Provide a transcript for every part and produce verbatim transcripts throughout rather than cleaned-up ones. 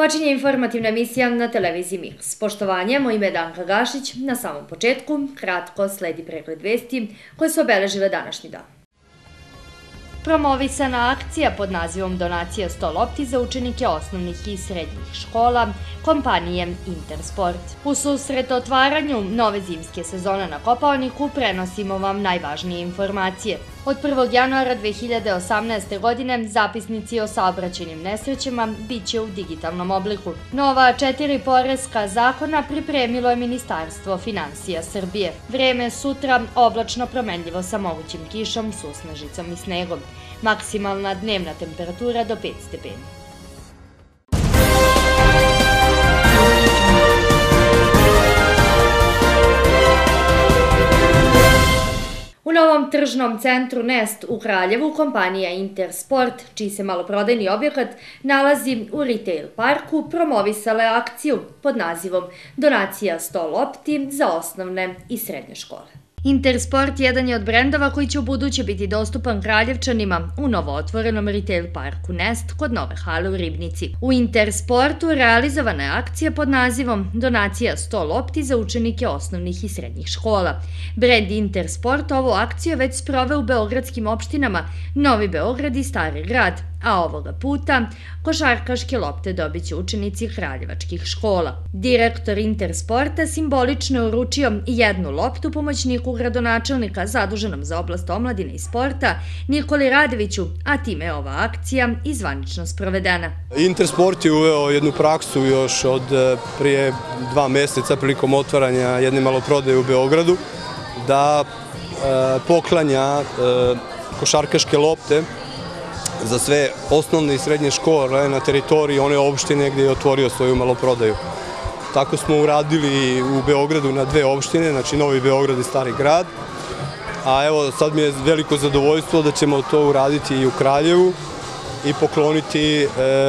Počinje informativna emisija na televiziji Mix. Poštovanje, moje ime je Danka Gašić. Na samom početku, kratko sledi pregled vesti koje su obeležile današnji dan. Promovisana akcija pod nazivom Donacija sto lopti za učenike osnovnih i srednjih škola kompanije Intersport. U susret otvaranju nove zimske sezone na Kopaoniku prenosimo vam najvažnije informacije. Od prvog januara dve hiljade osamnaeste. godine zapisnici o saobraćajnim nesrećama bit će u digitalnom obliku. Nova četiri poreska zakona pripremilo je Ministarstvo finansija Srbije. Vreme sutra oblačno promenljivo sa mogućim kišom, susnežicom i snegom. Maksimalna dnevna temperatura do pet stepeni. U novom tržnom centru Nest u Kraljevu kompanija Intersport, čiji se maloprodajni objekat nalazi u retail parku, promovisala je akciju pod nazivom Donacija sto lopti za osnovne i srednje škole. Intersport jedan je od brendova koji će u buduće biti dostupan Kraljevčanima u novootvorenom retail parku Nest kod nove hale u Ribnici. U Intersportu realizovana je akcija pod nazivom Donacija sto lopti za učenike osnovnih i srednjih škola. Brend Intersport ovu akciju već sproveo u beogradskim opštinama Novi Beograd i Stari Grad, a ovoga puta košarkaške lopte dobit će učenici kraljevačkih škola. Direktor Intersporta simbolično je uručio jednu loptu pomoćniku gradonačelnika zaduženom za oblast omladine i sporta Nikoli Radeviću, a time je ova akcija i zvanično sprovedena. Intersport je uveo jednu praksu još od prije dva meseca prilikom otvaranja jedne maloprodaje u Beogradu, da poklanja košarkaške lopte za sve osnovne i srednje škole na teritoriji one opštine gdje je otvorio svoju maloprodaju. Tako smo uradili u Beogradu na dve opštine, znači Novi Beograd i Stari Grad. A evo sad mi je veliko zadovoljstvo da ćemo to uraditi i u Kraljevu i pokloniti.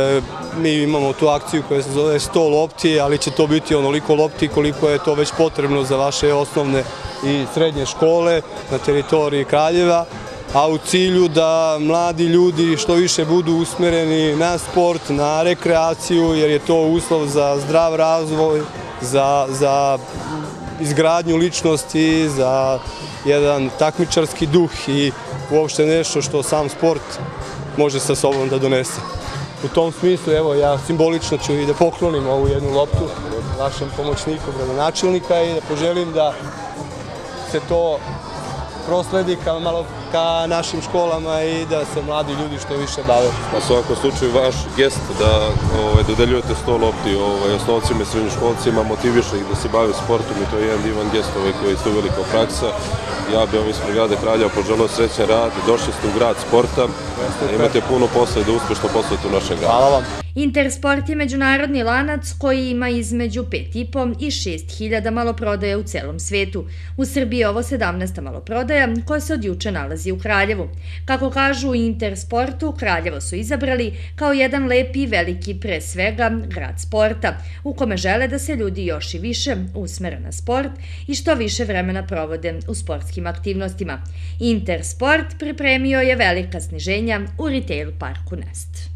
Mi imamo tu akciju koja se zove sto lopti, ali će to biti onoliko lopti koliko je to već potrebno za vaše osnovne i srednje škole na teritoriji Kraljeva, a u cilju da mladi ljudi što više budu usmereni na sport, na rekreaciju, jer je to uslov za zdrav razvoj, za, za izgradnju ličnosti, za jedan takmičarski duh i uopšte nešto što sam sport može sa sobom da donese. U tom smislu, evo, ja simbolično ću i da poklonim ovu jednu loptu našem pomoćniku gradonačelnika i da poželim da se to prosledi ka, malo ka našim školama i da se mladi ljudi što više bave. U svakom slučaju vaš gest da ovaj, dodeljujete sto lopti ovaj, osnovcima i srednjoškolcima motiviše ih da se bave sportom i to je jedan divan gest ovaj, koji je velika praksa. Ja bih vam ispred grada Kraljeva poželeo srećan rad, došli ste u grad sporta, imate puno posla i da uspešno poslujete u našem gradu. Hvala vam. Intersport je međunarodni lanac koji ima između pet i po i šest hiljada maloprodaja u celom svetu. U Srbiji je ovo sedamnaesta maloprodaja koja se od juče nalazi u Kraljevu. Kako kažu u Intersportu, Kraljevo su izabrali kao jedan lepi i veliki, pre svega, grad sporta, u kome žele da se ljudi još i više usmere na sport i što više vremena provode u sportskim aktivnostima. Intersport pripremio je velika sniženja u retail parku Nest.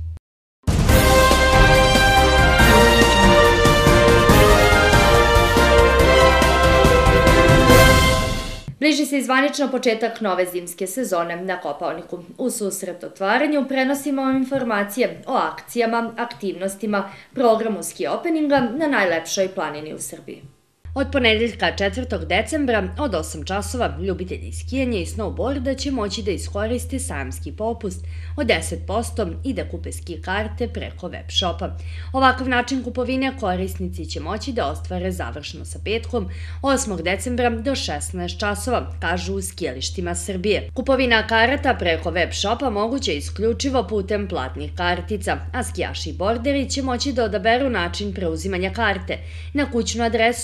Bliži se i zvanično početak nove zimske sezone na Kopaoniku. U susret otvaranju prenosimo vam informacije o akcijama, aktivnostima, programu ski openinga na najlepšoj planini u Srbiji. Od ponedeljka četvrtog decembra od osam časova ljubitelji skijanja i snowboarda će moći da iskoriste sajamski popust od deset posto i da kupe ski karte preko web shopa. Ovakav način kupovine korisnici će moći da ostvare završno sa petkom osmog decembra do šesnaest časova, kažu u skijalištima Srbije. Kupovina karata preko web shopa moguće je isključivo putem platnih kartica, a skijaši i borderi će moći da odaberu način preuzimanja karte na kućnu adresu ili u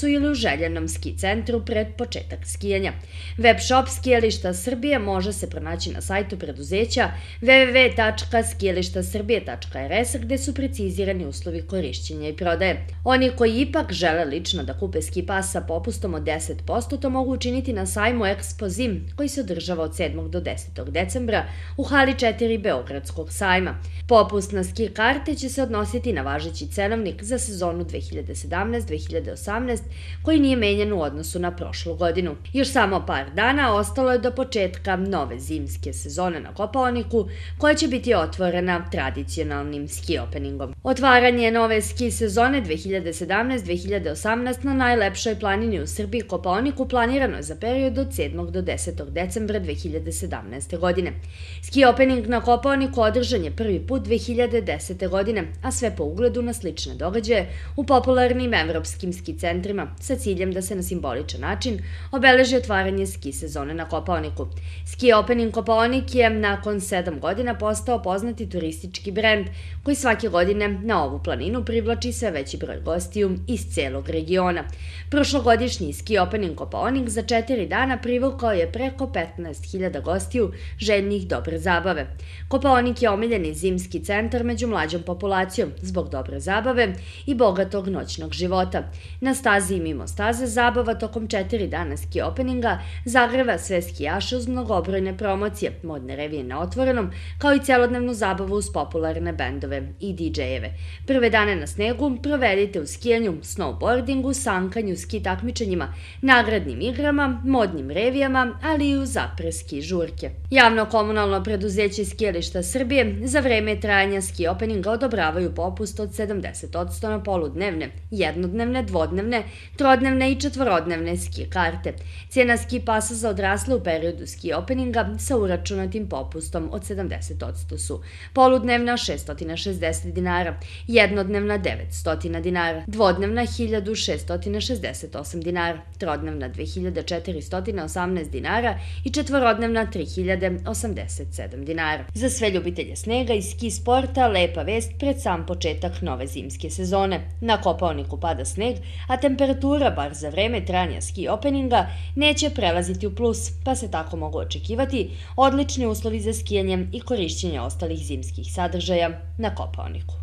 željenom ski centru pred početak skijanja. Web shop Skijališta Srbije može se pronaći na sajtu preduzeća w w w tačka skijališta srbije tačka r s gde su precizirani uslovi korišćenja i prodaje. Oni koji ipak žele lično da kupe ski pas sa popustom od deset posto to mogu učiniti na sajmu Expo Zim koji se održava od sedmog do desetog decembra u hali četiri Beogradskog sajma. Popust na ski karte će se odnositi na važeći cenovnik za sezonu dve hiljade sedamnaeste dve hiljade osamnaeste koji nije menjan u odnosu na prošlu godinu. Još samo par dana ostalo je do početka nove zimske sezone na Kopaoniku koja će biti otvorena tradicionalnim ski openingom. Otvaranje nove ski sezone dve hiljade sedamnaeste dve hiljade osamnaeste na najlepšoj planini u Srbiji Kopaoniku planirano je za period od sedmog do desetog decembra dve hiljade sedamnaeste godine. Ski opening na Kopaoniku održan je prvi put dve hiljade desete godine, a sve po ugledu na slične događaje u popularnim evropskim ski centrima sa ciljem da se na simboličan način obeleži otvaranje ski sezone na Kopaoniku. Ski opening Kopaonik je nakon sedam godina postao poznati turistički brend koji svake godine na ovu planinu privlači sve veći broj gostiju iz celog regiona. Prošlogodišnji ski opening Kopaonik za četiri dana privukao je preko petnaest hiljada gostiju željnih dobre zabave. Kopaonik je omiljeni zimski centar među mlađom populacijom zbog dobre zabave i bogatog noćnog života. Na stazi i mimo staze zabava tokom četiri dana ski openinga zagreva sve skijaše uz mnogobrojne promocije, modne revije na otvorenom, kao i celodnevnu zabavu uz popularne bendove i didžejeve. Prve dane na snegu provedite u skijanju, snowboardingu, sankanju, ski takmičenjima, nagradnim igrama, modnim revijama, ali i u zapre ski žurke. Javno-komunalno preduzeće Skijališta Srbije za vreme trajanja ski openinga odobravaju popust od sedamdeset posto na poludnevne, jednodnevne, dvodnevne, trodnevne i četvorodnevne ski karte. Cijena ski pasa za odrasle u periodu ski openinga sa uračunatim popustom od sedamdeset posto su poludnevna šesto šezdeset dinara, jednodnevna devetsto dinara, dvodnevna hiljadu šesto šezdeset osam dinara, trodnevna dve hiljade četiristo osamnaest dinara i četvorodnevna tri hiljade osamdeset sedam dinara. Za sve ljubitelje snega i ski sporta lepa vest pred sam početak nove zimske sezone. Na Kopaoniku pada sneg, a temperatura, bar za vreme trajanja ski openinga, neće prelaziti u plus, pa se tako mogu očekivati odlični uslovi za skijanje i korišćenje ostalih zimskih sadržaja na Kopaoniku.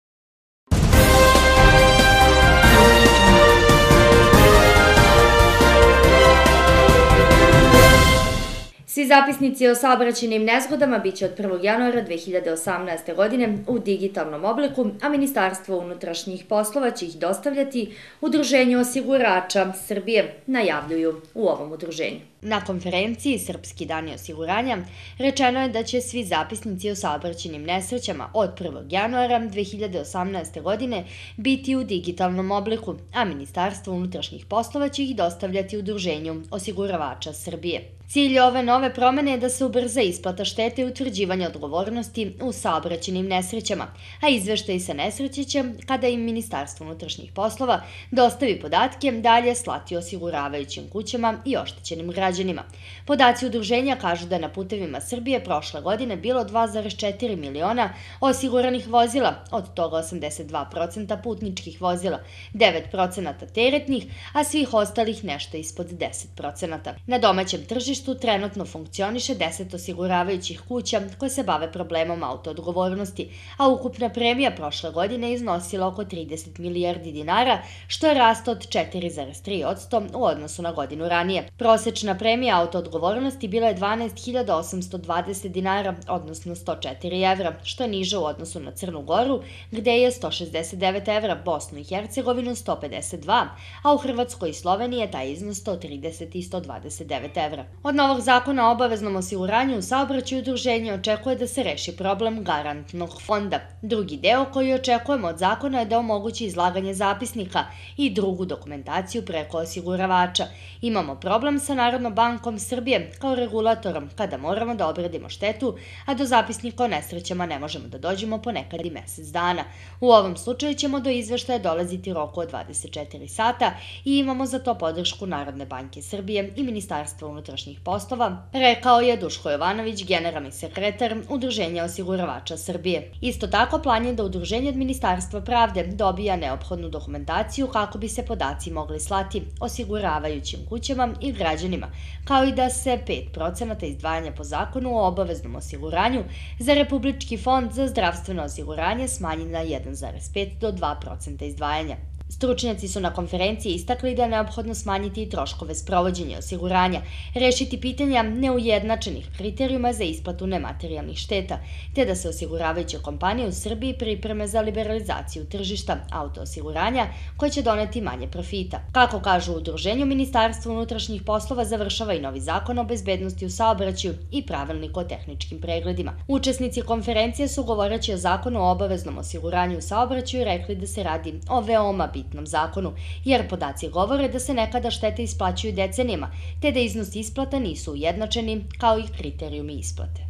Svi zapisnici o saobraćajnim nezgodama biće od prvog januara dve hiljade osamnaeste. godine u digitalnom obliku, a Ministarstvo unutrašnjih poslova će ih dostavljati Udruženju osigurača Srbije, najavljuju u ovom udruženju. Na konferenciji Srpski dani osiguranja rečeno je da će svi zapisnici o saobraćajnim nesrećama od prvog januara dve hiljade osamnaeste. godine biti u digitalnom obliku, a Ministarstvo unutrašnjih poslova će ih dostavljati Udruženju osiguravača Srbije. Cilj ove nove promene je da se ubrza isplata štete i utvrđivanje odgovornosti u saobraćajnim nesrećama, a izveštaj sa nesreće će, kada im Ministarstvo unutrašnjih poslova dostavi podatke, dalje slati osiguravajućim kućama i oštećenim građanima. Podaci udruženja kažu da je na putevima Srbije prošle godine bilo dva zarez četiri miliona osiguranih vozila, od toga osamdeset dva posto putničkih vozila, devet posto teretnih, a svih ostalih nešto ispod deset posto. Na domaćem tržištu trenutno funkcioniše deset osiguravajućih kuća koje se bave problemom autoodgovornosti, a ukupna premija prošle godine iznosila oko trideset milijardi dinara, što je rast od četiri zarez tri posto u odnosu na godinu ranije. Prosečna premija autoodgovornosti bila je dvanaest hiljada osamsto dvadeset dinara, odnosno sto četiri evra, što je niže u odnosu na Crnu Goru, gde je sto šezdeset devet evra, Bosnu i Hercegovinu sto pedeset dva, a u Hrvatskoj i Sloveniji je taj iznos sto trideset i sto dvadeset devet evra. Od novog zakona o obaveznom osiguranju u saobraćaju udruženje očekuje da se reši problem garantnog fonda. Drugi deo koji očekujemo od zakona je da omogući izlaganje zapisnika i drugu dokumentaciju preko osiguravača. Imamo problem sa Narodnom smatrano Bankom Srbije kao regulatorom kada moramo da obradimo štetu, a do zapisnika o nesrećama ne možemo da dođemo ponekad i mesec dana. U ovom slučaju ćemo do izveštaja dolaziti u roku od dvadeset četiri sata i imamo za to podršku Narodne banke Srbije i Ministarstva unutrašnjih poslova, rekao je Duško Jovanović, generalni sekretar Udruženja osiguravača Srbije. Isto tako, plan je da Udruženje od Ministarstva pravde dobija neophodnu dokumentaciju kako bi se podaci mogli slati osiguravajućim kućama i građanima, kao i da se pet procenata izdvajanja po zakonu o obaveznom osiguranju za Republički fond za zdravstveno osiguranje smanji na jedan zarez pet do dva procenta izdvajanja. Stručnjaci su na konferenciji istakli da je neophodno smanjiti i troškove sprovođenja osiguranja, rešiti pitanja neujednačenih kriterijuma za isplatu nematerijalnih šteta, te da se osiguravajuće kompanije u Srbiji pripreme za liberalizaciju tržišta auto osiguranja koje će doneti manje profita. Kako kažu u Udruženju, Ministarstvo unutrašnjih poslova završava i novi zakon o bezbednosti u saobraćaju i pravilnik o tehničkim pregledima. Učesnici konferencije su, govoreći o zakonu o obaveznom osiguranju u saobraćaju, rekli da se radi o veoma bitnom zakonu, jer podaci govore da se nekada štete isplaćuju decenijama, te da iznos isplata nisu ujednačeni, kao i kriterijumi isplate.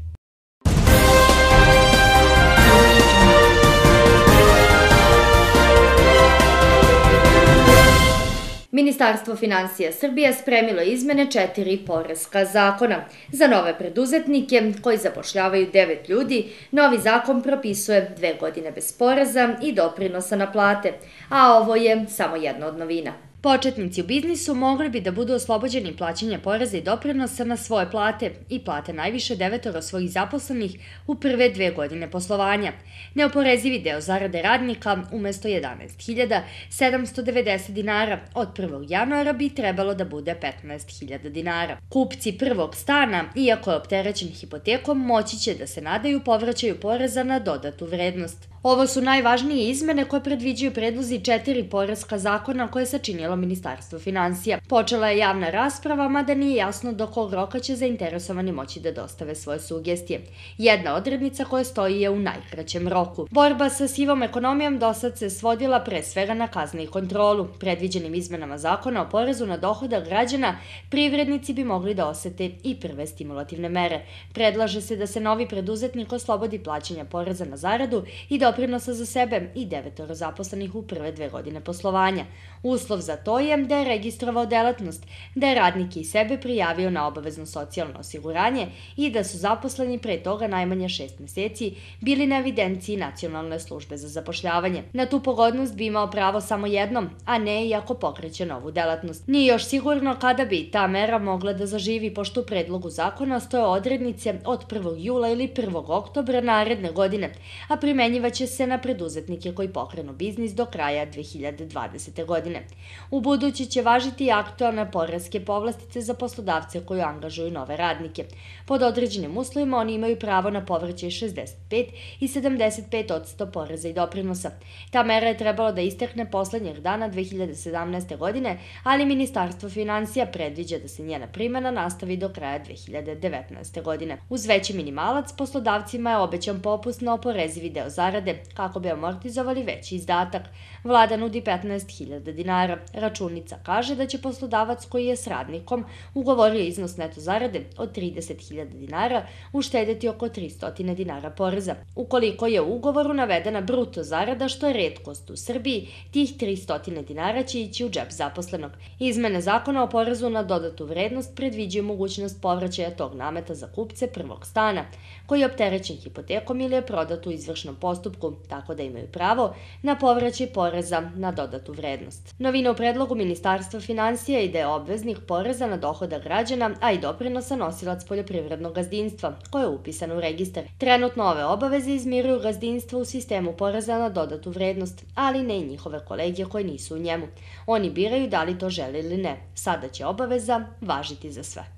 Ministarstvo finansija Srbije spremilo izmene četiri poreska zakona. Za nove preduzetnike koji zapošljavaju devet ljudi, novi zakon propisuje dve godine bez poreza i doprinosa na plate, a ovo je samo jedna od novina. Početnici u biznisu mogli bi da budu oslobođeni plaćanja poreza i doprinosa na svoje plate i plate najviše devetoro svojih zaposlenih u prve dve godine poslovanja. Neoporezivi deo zarade radnika umesto jedanaest hiljada sedamsto devedeset dinara od prvog januara bi trebalo da bude petnaest hiljada dinara. Kupci prvog stana, iako je opterećen hipotekom, moći će da se nadaju povraćaju poreza na dodatu vrednost. Ovo su najvažnije izmene koje predviđaju predlozi četiri poreska zakona koje je sačinilo Ministarstvo finansija. Počela je javna rasprava, mada nije jasno do kog roka će zainteresovani moći da dostave svoje sugestije. Jedna odrednica koja stoji je u najkraćem roku. Borba sa sivom ekonomijom dosad se svodila pre svega na kazne i kontrolu. Predviđenim izmenama zakona o porezu na dohodak građana, privrednici bi mogli da osete i prve stimulativne mere. Predlaže se da se novi preduzetnik oslobodi plaćanja poreza na zaradu i doprinosa za sebe i devetoro zaposlenih u prve dve godine poslovanja. Uslov za to je da je registrovao delatnost, da je radnik i sebe prijavio na obavezno socijalno osiguranje i da su zaposleni pre toga najmanje šest meseci bili na evidenciji Nacionalne službe za zapošljavanje. Na tu pogodnost bi imao pravo samo jednom, a ne i ako pokreće novu delatnost. Nije još sigurno kada bi ta mera mogla da zaživi, pošto u predlogu zakona stoje odrednice od prvog jula ili prvog oktobra naredne godine, a primenjivaće se na preduzetnike koji pokrenu biznis do kraja dve hiljade dvadesete. godine. U budući će važiti i aktualne poreske povlastice za poslodavce koji angažuju nove radnike. Pod određenim uslovima oni imaju pravo na povraćaj šezdeset pet i sedamdeset pet odsto poreza i doprinosa. Ta mera je trebalo da istekne poslednjeg dana dve hiljade sedamnaeste. godine, ali Ministarstvo finansija predviđa da se njena primena nastavi do kraja dve hiljade devetnaeste. godine. Uz veći minimalac, poslodavcima je obećan popust na oporezivi deo zarade, kako bi amortizovali veći izdatak. Vlada nudi petnaest hiljada dinara. Računica kaže da će poslodavac koji je s radnikom ugovorio iznos neto zarade od trideset hiljada dinara uštedeti oko tristo dinara poreza. Ukoliko je u ugovoru navedena bruto zarada, što je retkost u Srbiji, tih tristo dinara će ići u džep zaposlenog. Izmene zakona o porezu na dodatu vrednost predviđaju mogućnost povraćaja tog nameta za kupce prvog stana, koji je opterećen hipotekom ili je prodat u izvršnom postupku, tako da imaju pravo na povraćaj poreza na dodatu vrednost. Novina u predlogu Ministarstva finansija je da je obveznik poreza na dohodak građana, a i doprinosa nosilac poljoprivrednog gazdinstva, koje je upisano u registar. Trenutno ove obaveze izmiruju gazdinstva u sistemu poreza na dodatu vrednost, ali ne i njihove kolege koje nisu u njemu. Oni biraju da li to žele ili ne. Sada će obaveza važiti za sve.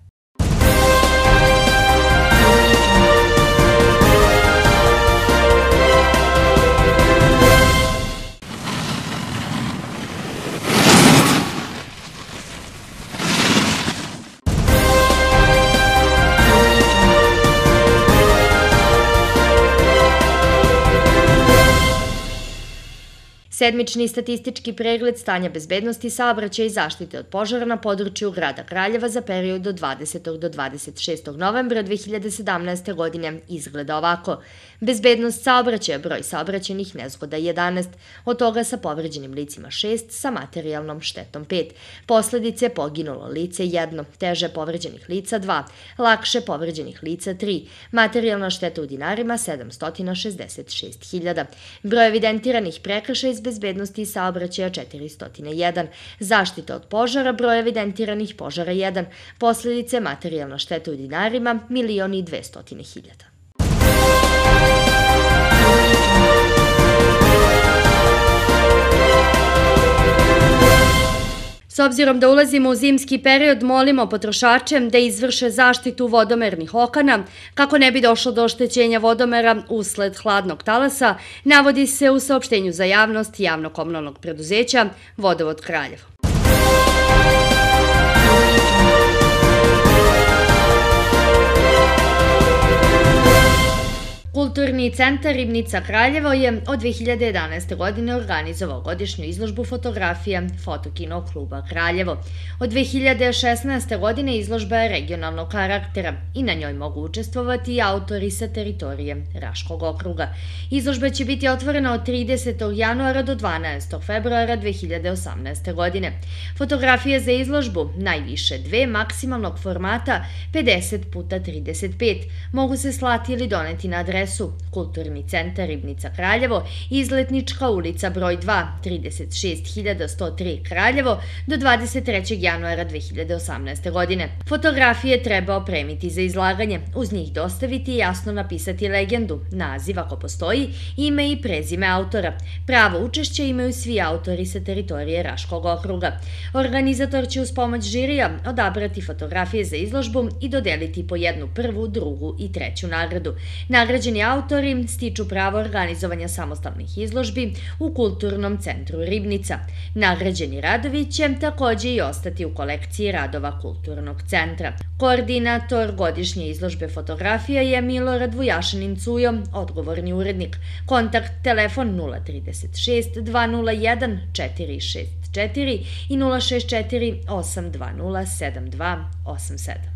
Sedmični statistički pregled stanja bezbednosti saobraćaja i zaštite od požara na području grada Kraljeva za period od dvadesetog do dvadeset šestog novembra dve hiljade sedamnaeste. godine izgleda ovako. Bezbednost saobraćaja, broj saobraćajnih nezgoda jedanaest, od toga sa povređenim licima šest, sa materijalnom štetom pet. Posledice: poginulo lice jedno, teže povređenih lica dva, lakše povređenih lica tri, materijalna šteta u dinarima sedamsto šezdeset šest hiljada. Broj evidentiranih prekršaja iz bezbednosti i saobraćaja četiristo jedan, zaštita od požara, broj evidentiranih požara jedan, posledice: materijalna šteta u dinarima milion i dvesta hiljada. S obzirom da ulazimo u zimski period, molimo potrošače da izvrše zaštitu vodomernih okana kako ne bi došlo do oštećenja vodomera usled hladnog talasa, navodi se u saopštenju za javnost javno-komunalnog preduzeća Vodovod Kraljevo. Kulturni centar Ribnica Kraljevo je od dve hiljade jedanaeste. godine organizovao godišnju izložbu fotografija Fotokino kluba Kraljevo. Od dve hiljade šesnaeste. godine izložba je regionalnog karaktera i na njoj mogu učestvovati i autori sa teritorije Raškog okruga. Izložba će biti otvorena od tridesetog januara do dvanaestog februara dve hiljade osamnaeste. godine. Fotografije za izložbu, najviše dve, maksimalnog formata pedeset puta trideset pet, mogu se slati ili doneti na adresu Kulturni centar Ribnica Kraljevo, Izletnička ulica broj dva, trideset šest hiljada sto tri Kraljevo, do dvadeset trećeg januara dve hiljade osamnaeste. godine. Fotografije treba opremiti za izlaganje, uz njih dostaviti i jasno napisati legendu, naziv ako postoji, ime i prezime autora. Pravo učešće imaju svi autori sa teritorije Raškog okruga. Organizator će uz pomoć žirija odabrati fotografije za izložbu i dodeliti po jednu prvu, drugu i treću nagradu. Nagrađeni autori stiču pravo organizovanja samostalnih izložbi u Kulturnom centru Ribnica. Nagrađeni radovi će takođe i ostati u kolekciji radova Kulturnog centra. Koordinator godišnje izložbe fotografija je Milorad Vujašanin Cujo, odgovorni urednik. Kontakt telefon nula trideset šest dva nula jedan četiri šest četiri i nula šest četiri osam dva nula sedam dva osam sedam.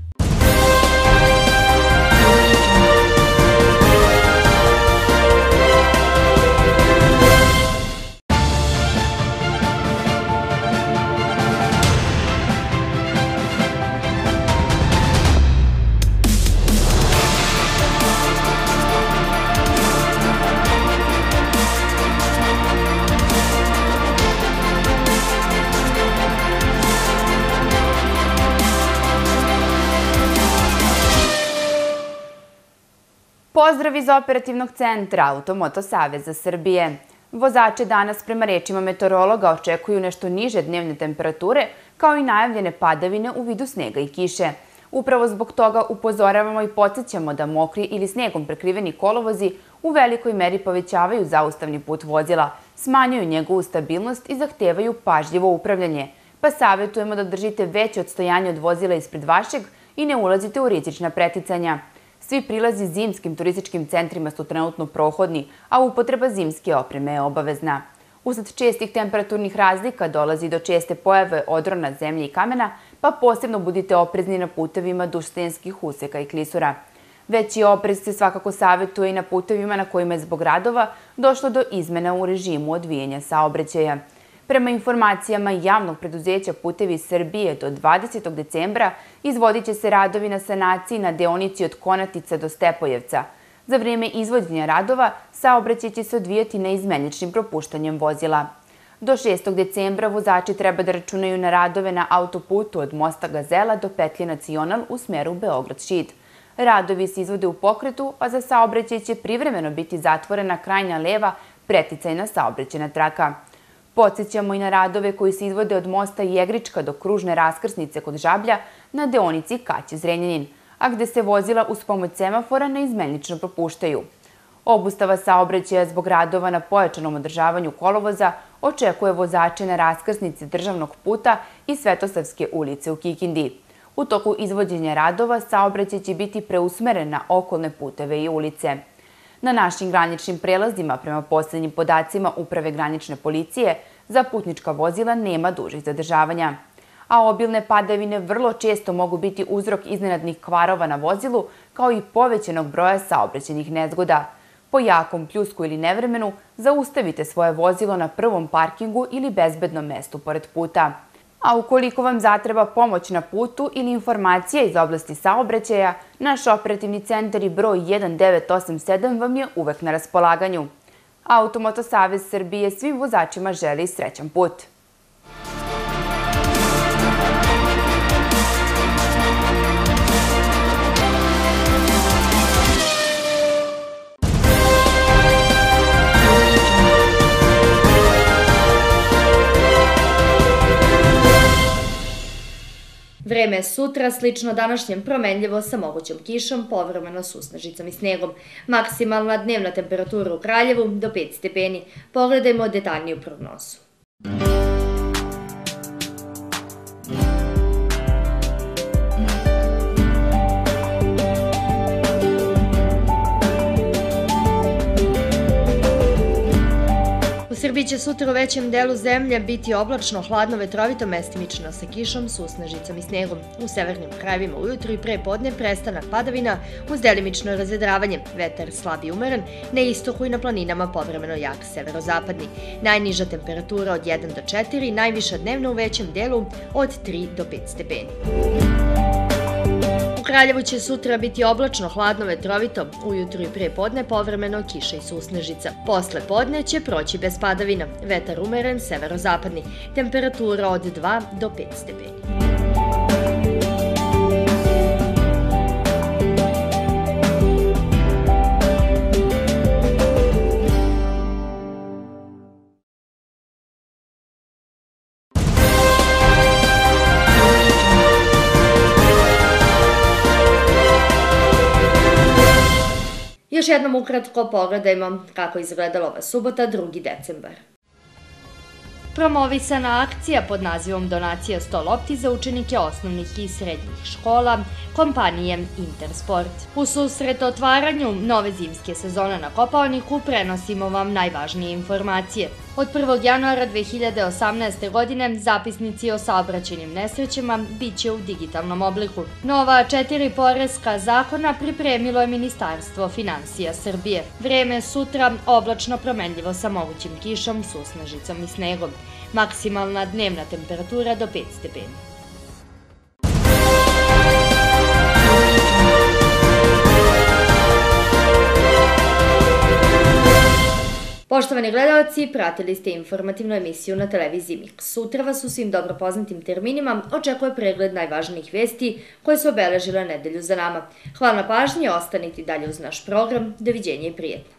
Pozdrav iz Operativnog centra Automoto Saveza Srbije. Vozače danas, prema rečima meteorologa, očekuju nešto niže dnevne temperature, kao i najavljene padavine u vidu snega i kiše. Upravo zbog toga upozoravamo i podsjećamo da mokri ili snegom prekriveni kolovozi u velikoj meri povećavaju zaustavni put vozila, smanjuju njegovu stabilnost i zahtevaju pažljivo upravljanje, pa savjetujemo da držite veće odstojanje od vozila ispred vašeg i ne ulazite u rizična preticanja. Svi prilazi zimskim turističkim centrima su trenutno prohodni, a upotreba zimske opreme je obavezna. Usled čestih temperaturnih razlika dolazi do česte pojave odrona zemlje i kamena, pa posebno budite oprezni na putevima duž stenskih useka i klisura. Veći oprez se svakako savjetuje i na putevima na kojima je zbog radova došlo do izmena u režimu odvijanja saobraćaja. Prema informacijama javnog preduzeća Putevi Srbije, do dvadesetog decembra izvodit će se radovi na sanaciji na deonici od Konatica do Stepojevca. Za vrijeme izvođenja radova saobraćaj će se odvijati neizmeničnim propuštanjem vozila. Do šestog decembra vozači treba da računaju na radove na autoputu od mosta Gazela do petlje Nacional u smeru Beograd-Šid. Radovi se izvode u pokretu, a za saobraćaj će privremeno biti zatvorena krajnja leva preticajna saobraćajna traka. Podsjećamo i na radove koji se izvode od mosta Jegrička do kružne raskrsnice kod Žablja na deonici Kaće-Zrenjanin, a gde se vozila uz pomoć semafora neizmenično propuštaju. Obustava saobraćaja zbog radova na pojačanom održavanju kolovoza očekuje vozače na raskrsnici državnog puta i Svetosavske ulice u Kikindi. U toku izvođenja radova saobraćaj će biti preusmeren na okolne puteve i ulice. Na našim graničnim prelazima, prema posljednjim podacima Uprave granične policije, za putnička vozila nema dužih zadržavanja. A obilne padavine vrlo često mogu biti uzrok iznenadnih kvarova na vozilu, kao i povećanog broja saobraćajnih nezgoda. Po jakom pljusku ili nevremenu, zaustavite svoje vozilo na prvom parkingu ili bezbednom mestu pored puta. A ukoliko vam zatreba pomoć na putu ili informacija iz oblasti saobraćaja, naš operativni centar i broj jedan devet osam sedam vam je uvek na raspolaganju. Automoto savez Srbije svim vozačima želi srećan put. Vreme je sutra slično današnjem, promenljivo sa mogućom kišom, povremeno susnežicom i snegom. Maksimalna dnevna temperatura u Kraljevu do pet stepeni. Pogledajmo detaljniju prognozu. U Srbiji će sutra u većem delu zemlje biti oblačno, hladno, vetrovito, mestimično sa kišom, susnežicom i snegom. U severnim krajevima ujutru i pre podne prestanak padavina uz delimično razvedravanje. Vetar slab i umeren, na istoku i na planinama povremeno jak severozapadni. Najniža temperatura od jedan do četiri, najviša dnevna u većem delu od tri do pet stepeni. U Kraljevu će sutra biti oblačno, hladno, vetrovito, ujutru i pre podne povremeno kiša i susnežica. Posle podne će proći bez padavina, vetar umeren, severozapadni, temperatura od dva do pet stepeni. Još jednom ukratko pogledajmo kako je izgledala ova subota, drugi decembar. Promovisana akcija pod nazivom Donacija sto lopti za učenike osnovnih i srednjih škola kompanije Intersport. U susret otvaranju nove zimske sezone na Kopaoniku prenosimo vam najvažnije informacije. Od prvog januara dve hiljade osamnaeste. godine zapisnici o saobraćajnim nesrećama bit će u digitalnom obliku. Nova četiri poreska zakona pripremilo je Ministarstvo finansija Srbije. Vreme sutra oblačno, promenljivo sa mogućim kišom, susnežicom i snegom. Maksimalna dnevna temperatura do pet stepeni. Poštovani gledalci, pratili ste informativnu emisiju na televiziji Mix. Sutra vas u svim dobro poznatim terminima očekuje pregled najvažnijih vesti koje su obeležile nedelju za nama. Hvala na pažnji, ostanite dalje uz naš program. Doviđenja i prijetno.